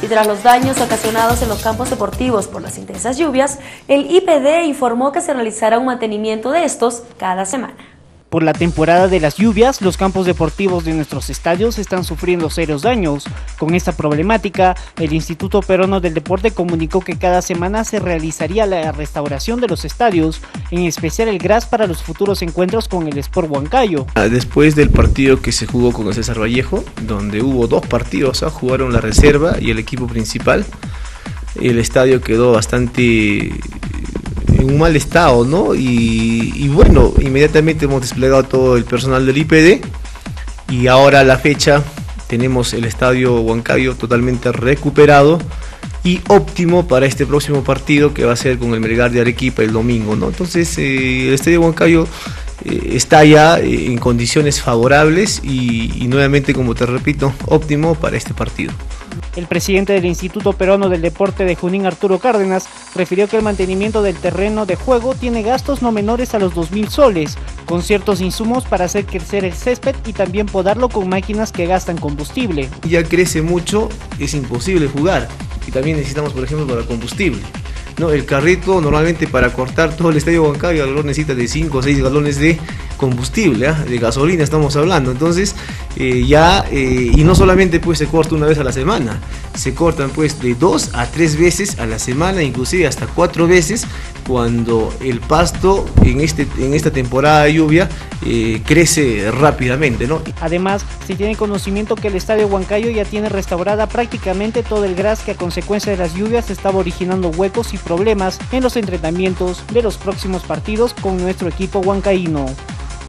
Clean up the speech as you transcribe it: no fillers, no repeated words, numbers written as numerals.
Y tras los daños ocasionados en los campos deportivos por las intensas lluvias, el IPD informó que se realizará un mantenimiento de estos cada semana. Por la temporada de las lluvias, los campos deportivos de nuestros estadios están sufriendo serios daños. Con esta problemática, el Instituto Peruano del Deporte comunicó que cada semana se realizaría la restauración de los estadios, en especial el gras para los futuros encuentros con el Sport Huancayo. Después del partido que se jugó con el César Vallejo, donde hubo dos partidos, jugaron la reserva y el equipo principal, el estadio quedó bastante en un mal estado, ¿no? Y bueno, inmediatamente hemos desplegado todo el personal del IPD y ahora a la fecha tenemos el estadio Huancayo totalmente recuperado y óptimo para este próximo partido que va a ser con el Melgar de Arequipa el domingo, ¿no? Entonces el estadio Huancayo está ya en condiciones favorables y nuevamente, como te repito, óptimo para este partido. El presidente del Instituto Peruano del Deporte de Junín, Arturo Cárdenas, refirió que el mantenimiento del terreno de juego tiene gastos no menores a los 2.000 soles, con ciertos insumos para hacer crecer el césped y también podarlo con máquinas que gastan combustible. Ya crece mucho, es imposible jugar y también necesitamos, por ejemplo, para combustible, ¿no? El carrito normalmente para cortar todo el estadio Huancayo necesita de 5 o 6 galones de combustible, de gasolina estamos hablando. Entonces y no solamente pues se corta una vez a la semana, se cortan pues de 2 a 3 veces a la semana, inclusive hasta 4 veces cuando el pasto en esta temporada de lluvia crece rápidamente, ¿no? Además, se tiene conocimiento que el estadio Huancayo ya tiene restaurada prácticamente todo el gras que a consecuencia de las lluvias estaba originando huecos y problemas en los entrenamientos de los próximos partidos con nuestro equipo huancaíno.